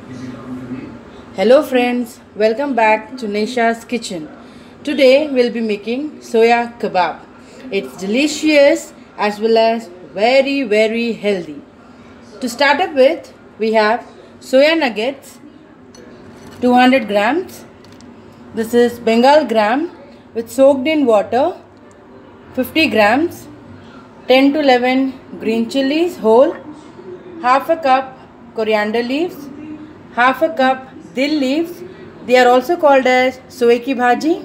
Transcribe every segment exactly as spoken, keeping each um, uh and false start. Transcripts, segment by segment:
Hello friends, welcome back to Naysha's kitchen. Today we'll be making soya kebab. It's delicious as well as very very healthy. To start up with, we have soya nuggets two hundred grams. This is Bengal gram with soaked in water fifty grams, ten to eleven green chilies whole, half a cup coriander leaves, half a cup dill leaves, they are also called as soy ki bhaji,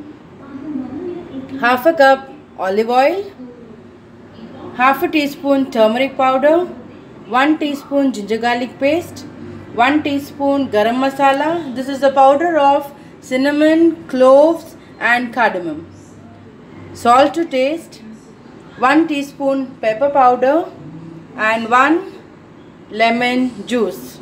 half a cup olive oil, half a teaspoon turmeric powder, one teaspoon ginger garlic paste, one teaspoon garam masala. This is the powder of cinnamon, cloves and cardamom. Salt to taste, one teaspoon pepper powder and one lemon juice.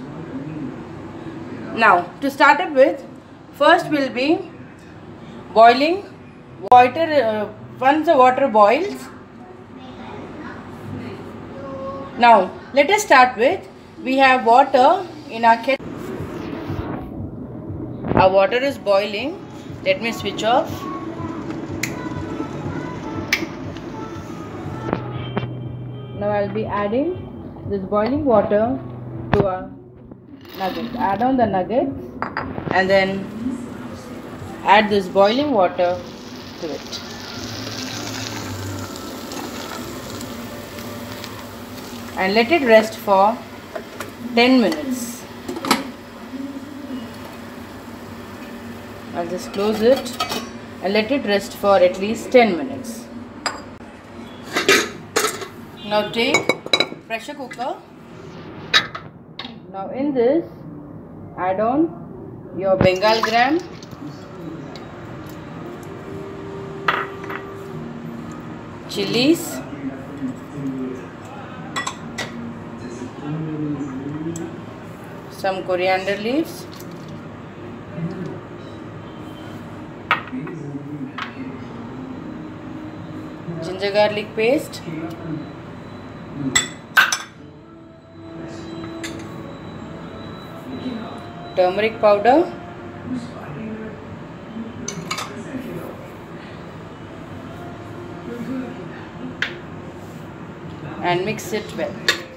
Now to start up with, first we'll be boiling water. Uh, once the water boils, now let us start with, we have water in our kettle. Our water is boiling. Let me switch off. Now I'll be adding this boiling water to our nuggets. Add on the nuggets and then add this boiling water to it. And let it rest for ten minutes. I'll just close it and let it rest for at least ten minutes. Now take pressure cooker. Now in this, add on your Bengal gram, chilies, some coriander leaves, ginger garlic paste, turmeric powder, and mix it well.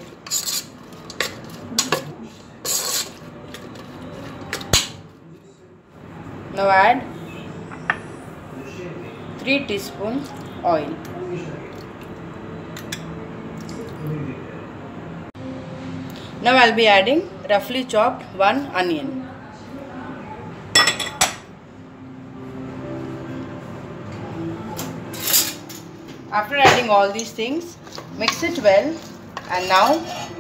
Now add three teaspoons oil. Now I'll be adding roughly chopped one onion. After adding all these things, mix it well, and now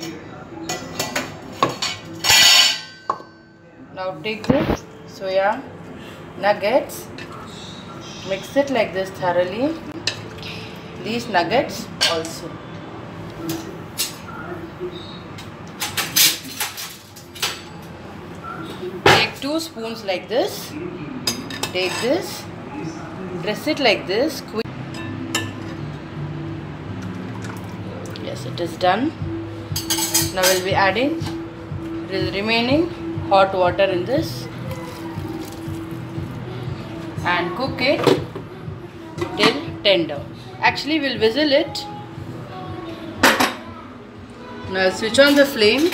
now take this soya nuggets, mix it like this thoroughly. These nuggets also. Take two spoons like this. Take this, press it like this. Squeeze. Yes, it is done. Now we'll be adding the remaining hot water in this and cook it till tender. Actually, we'll whistle it. Now I'll switch on the flame.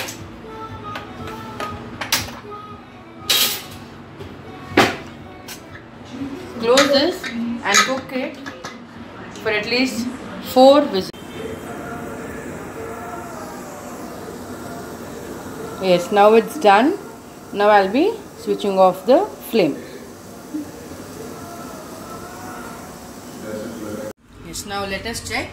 Close this and cook it for at least four whistles. Yes, now it's done. Now I'll be switching off the flame. Yes, now let us check.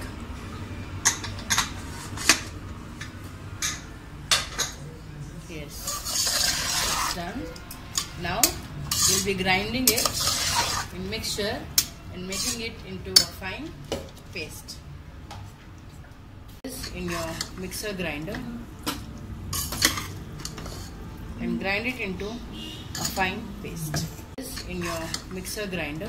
Yes, it's done. Now we'll be grinding it in mixture and making it into a fine paste. This in your mixer grinder and grind it into a fine paste. This in your mixer grinder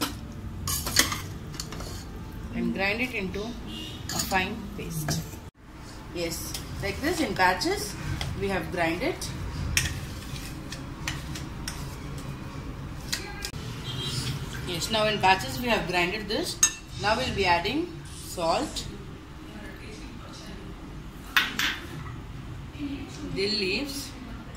and grind it into a fine paste. Yes, like this in batches we have grind it. Yes, now in batches we have grinded this. Now we'll be adding salt, dill leaves,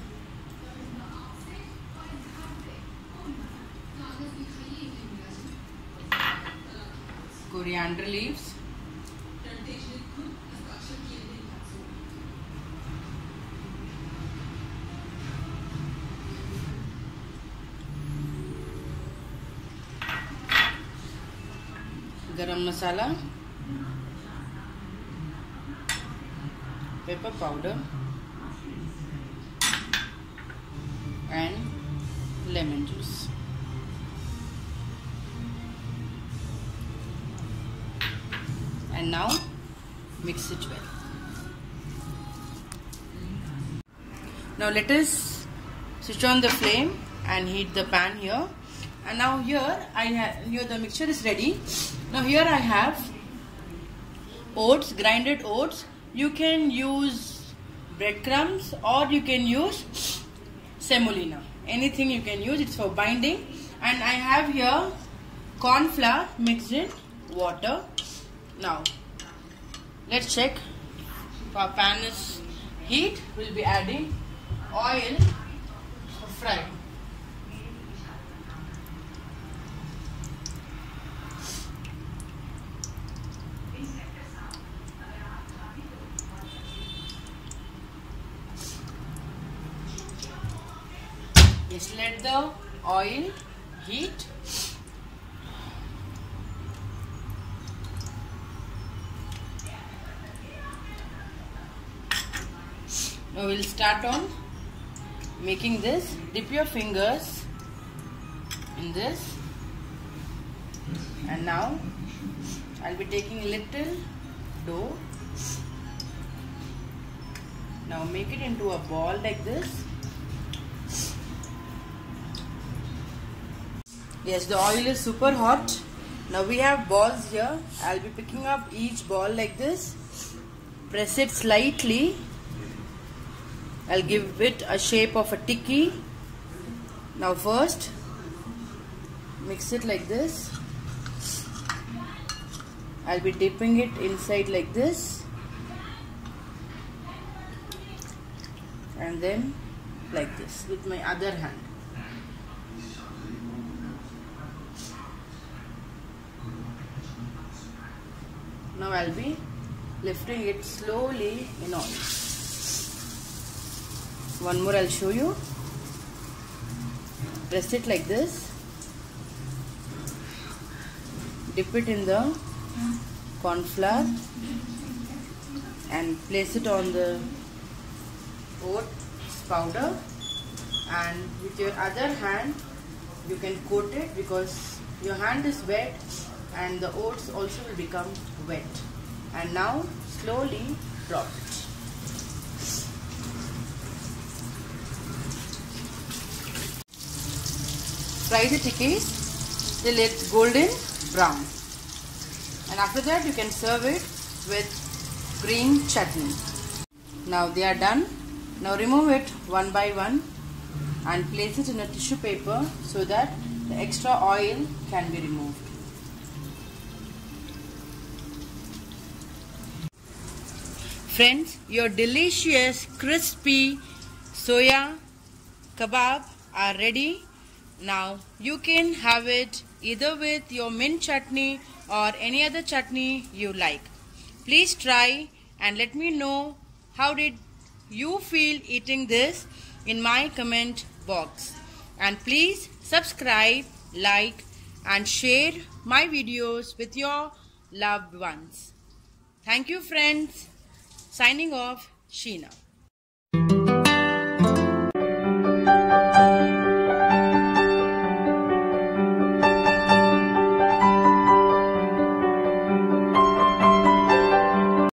coriander leaves, garam masala, pepper powder and lemon juice. And now mix it well. Now let us switch on the flame and heat the pan here. And now here I have here the mixture is ready. Now here I have oats, grinded oats. You can use breadcrumbs or you can use semolina. Anything you can use, it's for binding. And I have here corn flour mixed in water. Now let's check if our pan is heat. We'll be adding oil for frying. Just let the oil heat. Now we'll start on making this. Dip your fingers in this, and now I'll be taking a little dough. Now make it into a ball like this. Yes, the oil is super hot. Now we have balls here. I'll be picking up each ball like this. Press it slightly. I'll give it a shape of a tikki. Now first mix it like this. I'll be dipping it inside like this, and then like this with my other hand. Now I'll be lifting it slowly in oil. One more I'll show you. Press it like this. Dip it in the corn flour and place it on the oats powder, and with your other hand you can coat it because your hand is wet and the oats also will become wet. And now slowly drop it. Fry the tikkis till it's golden brown, and after that you can serve it with green chutney. Now they are done. Now remove it one by one and place it in a tissue paper so that the extra oil can be removed. Friends, your delicious crispy soya kebab are ready. Now you can have it either with your mint chutney or any other chutney you like. Please try and let me know how did you feel eating this in my comment box. And please subscribe, like and share my videos with your loved ones. Thank you friends. Signing off, Sheena.